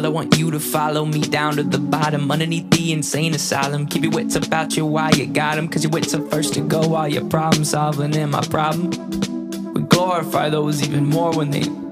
I want you to follow me down to the bottom, underneath the insane asylum. Keep your wits about you while you got them, cause your wits are first to go while you're problem solving. And my problem, we glorify those even more when they